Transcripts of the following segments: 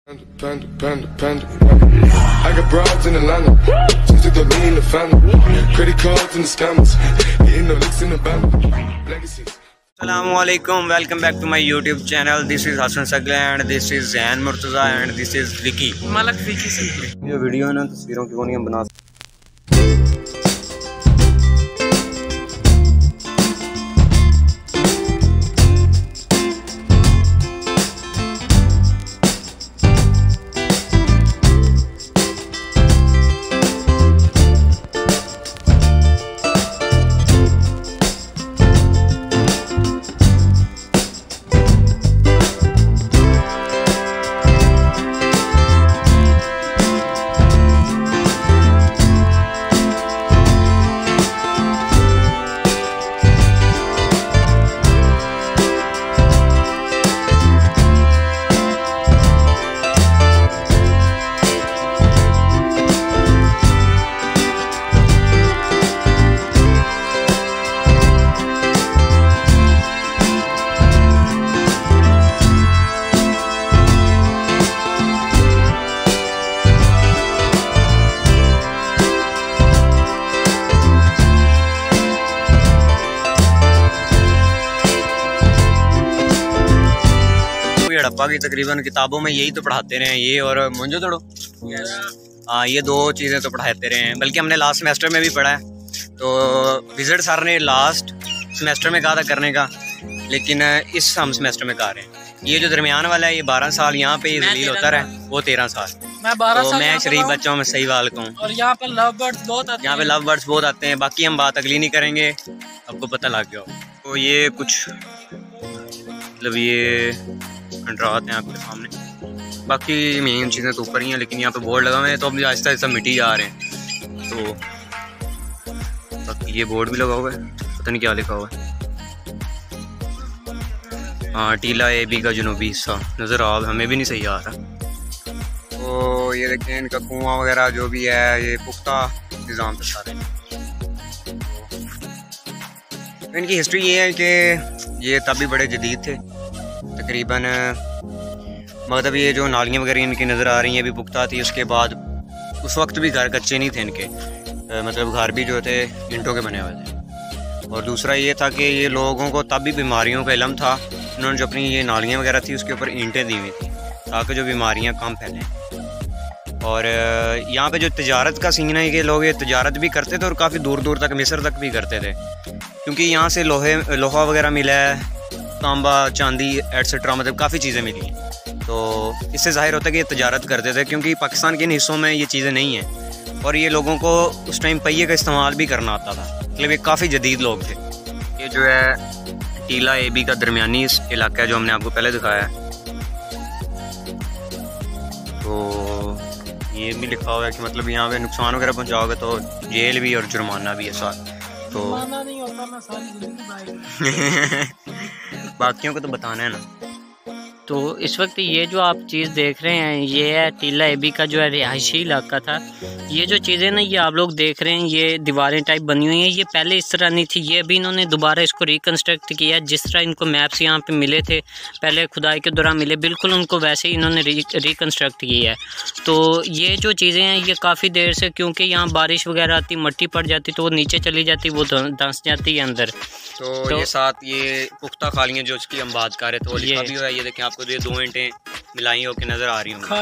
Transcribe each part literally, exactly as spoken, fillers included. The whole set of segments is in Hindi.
Panda, panda, panda. I got broads in Atlanta, just to me in the family. Credit cards and the scammers, getting the licks in the band. Legacies. Assalamualaikum, welcome back to my YouTube channel. This is Hassan Sagla and this is Zain Murtaza and this is Vicky. Malak Vicky Sagla. ये वीडियो है ना तस्वीरों की वो नहीं हम बना सकते। हड़प्पा की तकरीबन किताबों में यही तो पढ़ाते रहे हैं, ये और मुंजो तोड़ो। हाँ, ये दो चीज़ें तो पढ़ाते रहे हैं, बल्कि हमने लास्ट सेमेस्टर में भी पढ़ा है। तो विजिट सर ने लास्ट सेमेस्टर में कहा था करने का, लेकिन इस हम सेमेस्टर में कहा रहे हैं। ये जो दरमियान वाला है ये बारह साल यहाँ पे जलील होता रहा, वो तेरह साल। मैं बारह तो साल मैं शरीफ बच्चों में सही वाल कहूँ। और यहाँ पे लव बर्ड्स बहुत आते हैं। यहाँ पे लव बर्ड्स बहुत आते हैं। बाकी हम बात अगली नहीं करेंगे, आपको पता लग गया हो। तो ये कुछ मतलब ये खंडरात हैं आपके सामने। बाकी मेन चीज़ें तो ऊपर ही हैं, लेकिन यहाँ पे बोर्ड लगा हुए हैं तो अब आहिस्ता आहिस्ता मिट्टी जा रहे हैं। तो बाकी ये बोर्ड भी लगा हुआ है, पता नहीं क्या लिखा हुआ है। हाँ, टीला ए बी का जनूबी हिस्सा नज़र आ, हमें भी नहीं सही आ रहा। तो ये देखें इनका कुआं वगैरह जो भी है, ये पुख्ता निज़ाम पे सारे। तो इनकी हिस्ट्री ये है कि ये तब भी बड़े जदीद थे तकरीबन। मतलब ये जो नालियाँ वगैरह इनकी नज़र आ रही हैं अभी पुख्ता थी। उसके बाद उस वक्त भी घर कच्चे नहीं थे इनके, मतलब घर भी जो थे ईंटों के बने हुए थे। और दूसरा ये था कि ये लोगों को तब भी बीमारियों का इल्म था। उन्होंने जो अपनी ये नालियाँ वगैरह थी उसके ऊपर ईंटें दी हुई थी ताकि जो बीमारियाँ कम फैलें। और यहाँ पे जो तिजारत का सीन है कि लोग ये तिजारत भी करते थे और काफ़ी दूर दूर तक मिस्र तक भी करते थे, क्योंकि यहाँ से लोहे लोहा वगैरह मिला है, तांबा चांदी एट्सेट्रा, मतलब काफ़ी चीज़ें मिली हैं। तो इससे जाहिर होता है कि ये तजारत करते थे, क्योंकि पाकिस्तान के इन हिस्सों में ये चीज़ें नहीं हैं। और ये लोगों को उस टाइम पहिए का इस्तेमाल भी करना आता था, मतलब ये काफ़ी जदीद लोग थे। ये जो है टीला ए बी का दरमियानी इलाका है जो हमने आपको पहले दिखाया है। तो ये भी लिखा हुआ है कि मतलब यहाँ पे नुकसान वगैरह पहुँचाओगे तो जेल भी और जुर्माना भी है साथ। तो नहीं होता, मैं सारी जिंदगी बाकियों को तो बताना है ना। तो इस वक्त ये जो आप चीज़ देख रहे हैं ये है टीला एबी का जो है रिहायशी इलाका था। ये जो चीज़ें ना ये आप लोग देख रहे हैं, ये दीवारें टाइप बनी हुई हैं, ये पहले इस तरह नहीं थी। ये अभी इन्होंने दोबारा इसको रिकन्स्ट्रक्ट किया। जिस तरह इनको मैप्स यहाँ पे मिले थे पहले खुदाई के दौरान मिले, बिल्कुल उनको वैसे ही इन्होंने रिकन्स्ट्रक्ट किया है। तो ये जो चीज़ें हैं ये काफ़ी देर से, क्योंकि यहाँ बारिश वगैरह आती, मिट्टी पड़ जाती तो वो नीचे चली जाती, वो धंस जाती है अंदर। तो, तो ये साथ ये पुख्ता खालियाँ जो उसकी हम बात कर रहे थे वो लिखा भी हुआ है। ये देखें, आपको ये दो ईंटें मिलाई होकर नजर आ रही होंगी।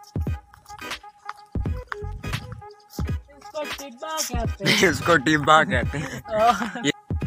इसको टिब्बा कहते हैं।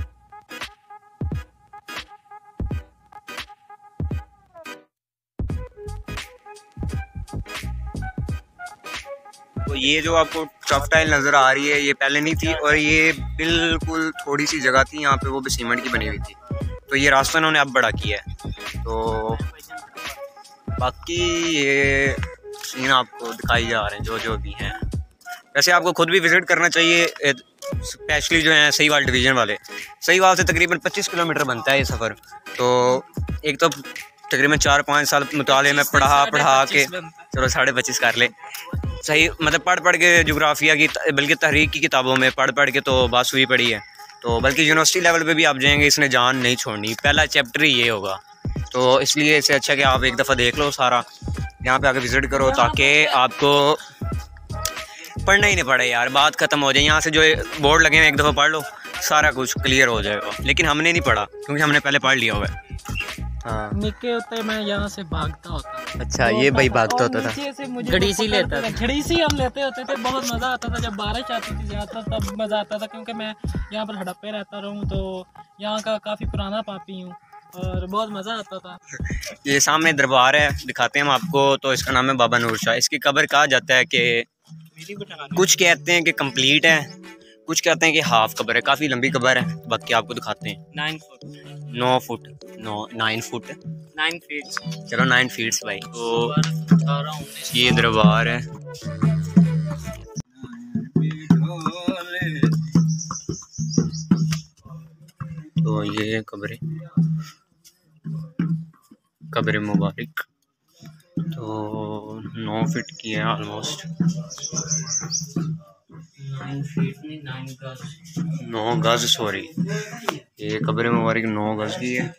तो ये जो आपको टफ टाइल नज़र आ रही है ये पहले नहीं थी, और ये बिल्कुल थोड़ी सी जगह थी यहाँ पे, वो भी सीमेंट की बनी हुई थी। तो ये रास्ता इन्होंने अब बड़ा किया है। तो बाकी ये सीन आपको दिखाई जा रहे हैं जो जो भी हैं। वैसे आपको खुद भी विज़िट करना चाहिए, स्पेशली जो है सहीवाल डिवीज़न वाले। सहीवाल से तकरीबन पच्चीस किलोमीटर बनता है ये सफ़र। तो एक तो तकरीबन चार पाँच साल मुताले में पढ़ा पढ़ा के, चलो साढ़े पच्चीस कर ले, सही मतलब पढ़ पढ़ के जोग्राफिया की, बल्कि तहरीक की किताबों में पढ़ पढ़ के तो बात हुई पड़ी है। तो बल्कि यूनिवर्सिटी लेवल पे भी आप जाएंगे, इसने जान नहीं छोड़नी। पहला चैप्टर ही ये होगा तो इसलिए इससे अच्छा कि आप एक दफ़ा देख लो सारा, यहाँ पे आके विज़िट करो ताकि आपको पढ़ना ही नहीं पड़े यार, बात ख़त्म हो जाए। यहाँ से जो बोर्ड लगे हैं एक दफ़ा पढ़ लो, सारा कुछ क्लियर हो जाएगा। लेकिन हमने नहीं पढ़ा क्योंकि हमने पहले पढ़ लिया हुआ है। हाँ निके होते मैं यहाँ से भागता होता। अच्छा ये भाई भागता होता था, घड़ीसी लेता था, घड़ीसी हम लेते होते थे। बहुत मज़ा आता था जब बारिश आती थी ज़्यादा, तब मज़ा आता था क्योंकि मैं यहाँ पर हड़प्पे रहता रहूँ तो यहाँ का काफ़ी पुराना पापी हूँ और बहुत मज़ा आता था। ये सामने दरबार है, दिखाते हैं हम आपको। तो इसका नाम है बाबा नूर शाह। इसकी कब्र कहा जाता है कि कुछ कहते हैं कि कंप्लीट है, कुछ कहते हैं कि हाफ कब्र है, काफ़ी लंबी कब्र है। बाकी आपको दिखाते हैं। नाइन फुट नौ फुट नौ नाइन फुट नाइन फीट चलो नाइन फीट्स भाई। तो ये दरबार है। तो ये कब्र कब्र मुबारक तो नौ फीट की है ऑलमोस्ट, नाइन फीट नहीं नाइन गज नौ गज सॉरी, ये कब्र मुबारक नौ गज की है।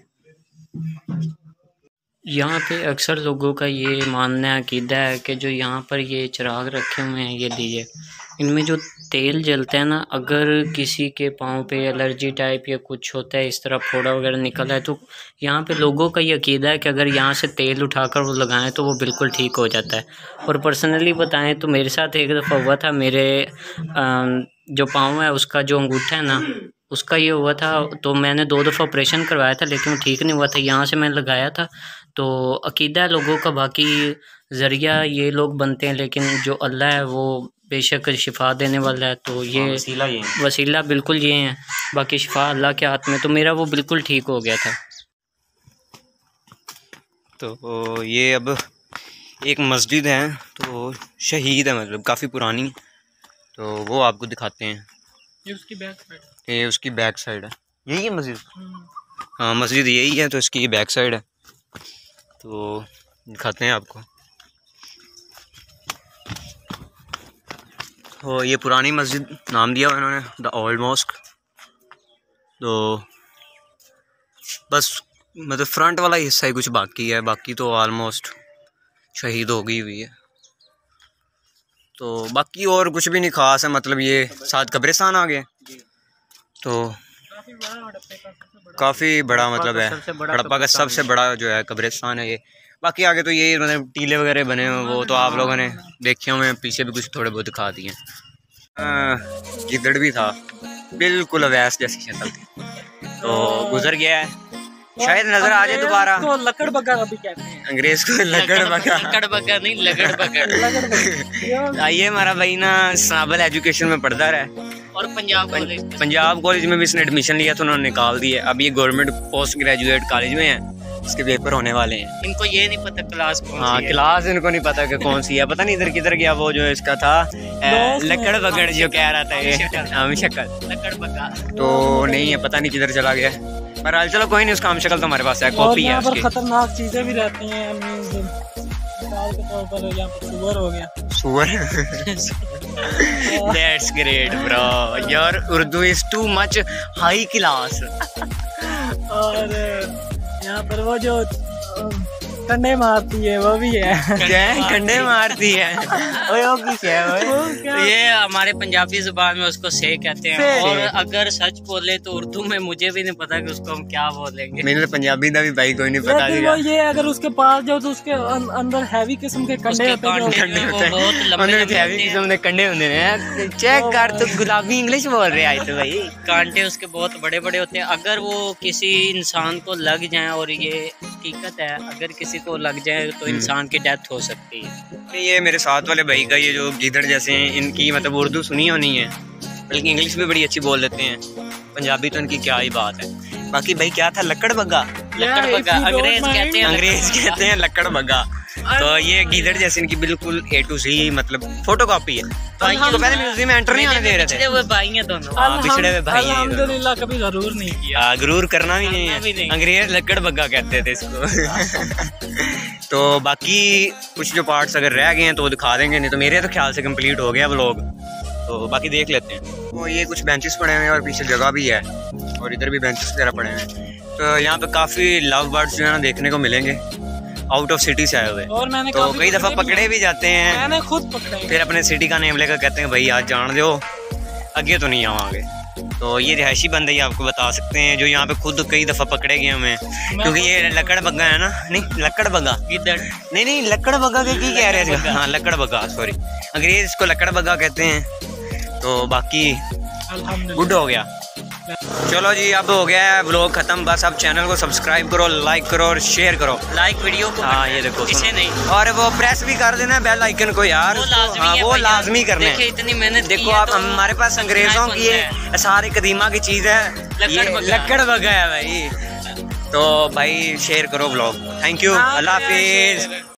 यहाँ पे अक्सर लोगों का ये मानना अकीदा है कि जो यहाँ पर ये चिराग रखे हुए हैं, ये दिए, इनमें जो तेल जलता है ना, अगर किसी के पाँव पे एलर्जी टाइप या कुछ होता है, इस तरह फोड़ा वगैरह निकला है, तो यहाँ पे लोगों का ये अकीदा है कि अगर यहाँ से तेल उठाकर वो लगाएं तो वो बिल्कुल ठीक हो जाता है। और पर्सनली बताएं तो मेरे साथ एक दफ़ा हुआ था, मेरे जो पाँव है उसका जो अंगूठा है ना, उसका ये हुआ था। तो मैंने दो दफ़ा ऑपरेशन करवाया था लेकिन वो ठीक नहीं हुआ था। यहाँ से मैंने लगाया था। तो अकीदा है लोगों का, बाकी ज़रिया ये लोग बनते हैं, लेकिन जो अल्लाह है वो बेशक शिफा देने वाला है। तो ये वसीला ये वसीला बिल्कुल ये है, बाकी शिफा अल्लाह के हाथ में। तो मेरा वो बिल्कुल ठीक हो गया था। तो ये अब एक मस्जिद है, तो शहीद है, मतलब काफ़ी पुरानी, तो वो आपको दिखाते हैं। ये उसकी बैक साइड, ये उसकी बैक साइड है, यही है मस्जिद। हाँ मस्जिद यही है, तो इसकी बैक साइड है, तो दिखाते हैं आपको। तो ये पुरानी मस्जिद नाम दिया हुआ इन्होंने, द ओल्ड मॉस्क। तो बस मतलब फ्रंट वाला हिस्सा ही कुछ बाकी है, बाकी तो ऑलमोस्ट शहीद हो गई हुई है। तो बाकी और कुछ भी नहीं खास है, मतलब ये साथ कब्रिस्तान आ गए। तो काफ़ी बड़ा मतलब है, हड़प्पा का सबसे बड़ा जो है कब्रिस्तान है ये। बाकी आगे तो ये मतलब टीले वगैरह बने हुए, वो तो आप लोगों ने देखे हुए, पीछे भी कुछ थोड़े बहुत दिखा दिए। गिद्दड़ भी था, बिल्कुल अवैस जैसी शक्ल थी, तो गुजर गया है, शायद नजर आ जाए दोबारा। तो लकड़ बग्गा अभी कहते हैं, अंग्रेज को लकड़ बग्गा, लकड़ बग्गा नहीं लगड़ बग्गा। आइए हमारा भाई ना साबल एजुकेशन में पढ़ता रहा और पंजाब कॉलेज पंजाब कॉलेज में भी इसने एडमिशन लिया, तो उन्होंने निकाल दिया। अब ये गवर्नमेंट पोस्ट ग्रेजुएट कॉलेज में है, इसके पेपर होने वाले हैं। इनको ये नहीं पता क्लास कौन हाँ सी है। क्लास इनको नहीं पता कि कौन सी है, पता नहीं इधर किधर गया वो जो इसका था लकड़ बगड़ जो कह रहा था ये हम शक्ल लकड़ बग्गा। तो नहीं है, पता नहीं किधर चला गया। पर हाल चलो कोई नहीं, उसका हम शक्ल तो हमारे पास है, कॉपी है उसकी। खतरनाक चीजें भी रहती हैं, मिसाल के तौर पर यहाँ पर सुअर हो गया। सुअर that's great bro, your Urdu is too much high class. और यहाँ पर वो जो कंडे मारती है वो भी है। क्या कंडे मारती है? ओए वो की क्या है? क्या? ये हमारे पंजाबी जुबान में उसको से कहते हैं, से। और अगर सच बोले तो उर्दू में मुझे भी नहीं पता कि उसको हम क्या बोलेंगे। मैंने तो पंजाबी का भी भाई कोई नहीं पता लेकिन वो ये अगर उसके पास जाओ तो उसके अं- अंदर हैवी किस्म के कंडे उसके होते हैं जो- कांटे वो बहुत लंबे लंबे हैवी होते हैं। किस्म के कंडे होंगे हैं। चेक कर, तो गुलाबी इंग्लिश बोल रहे आए तो भाई। कांटे उसके बहुत बड़े बड़े होते हैं। अगर वो किसी इंसान को लग जाए, और ये हकीकत है, अगर किसी को लग जाए तो इंसान की डेथ हो सकती है। ये मेरे साथ वाले भाई का ये जो गीदड़ जैसे हैं, इनकी मतलब उर्दू सुनी होनी है, बल्कि इंग्लिश भी बड़ी अच्छी बोल लेते हैं, पंजाबी तो इनकी क्या ही बात है। बाकी भाई क्या था, लकड़ बग्गा, लकड़ बग्गा अंग्रेज कहते हैं, अंग्रेज कहते हैं लकड़ बग्गा। तो ये गीदड़ जैसे इनकी बिल्कुल ए टू जी मतलब फोटो कॉपी है। तो इनको पहले म्यूजियम में एंटर नहीं होने दे रहे थे। पिछड़े हुए भाई हैं दोनों। हाँ, पिछड़े हुए भाई हैं ये दोनों। अल्हम्दुलिल्लाह कभी जरूर नहीं किया। हाँ, गुरूर करना भी नहीं करना भी है, नहीं। अंग्रेज लकड़ बग्गा कहते थे इसको। तो बाकी कुछ जो पार्ट्स अगर रह गए हैं तो वो दिखा देंगे, नहीं तो मेरे तो ख्याल से कंप्लीट हो गया व्लॉग। तो बाकी देख लेते हैं। तो ये कुछ बेंचेस पड़े हुए हैं और पीछे जगह भी है, और इधर भी बेंचेस वगैरह पड़े हैं। यहाँ पे काफ़ी लव बर्ड्स जो है ना देखने को मिलेंगे, आउट ऑफ सिटी से आए हुए। और मैंने तो कई दफ़ा पकड़े भी जाते हैं, मैंने खुद पकड़े, फिर अपने सिटी का नेम लेकर कहते हैं भाई आज जान दो, आगे तो नहीं आवांगे। तो ये रिहायशी बंदे ही आपको बता सकते हैं जो यहाँ पे खुद कई दफ़ा पकड़े गए हमें, क्योंकि ये लकड़ बग्गा है ना, नहीं लकड़ बग्गा इधर नहीं नहीं लकड़ बग्गा के की कह रहे हैं, हाँ लकड़ बग्गा, सॉरी अंग्रेज इसको लकड़ बग्गा कहते हैं। तो बाकी गुड हो गया। चलो जी अब हो गया है व्लॉग खत्म, बस अब चैनल को सब्सक्राइब करो, लाइक करो और शेयर करो। लाइक वीडियो को, हाँ ये देखो इसे नहीं, और वो प्रेस भी कर देना बेल आइकन को यार, वो लाजमी हाँ, है वो लाजमी करना है। देखिए इतनी मेहनत देखो आप, हमारे पास अंग्रेजों की ये सारी कदीमा की चीज है, लकड़ बग्गा है भाई। तो भाई शेयर करो व्लॉग। थैंक यू, अल्लाह हाफिज।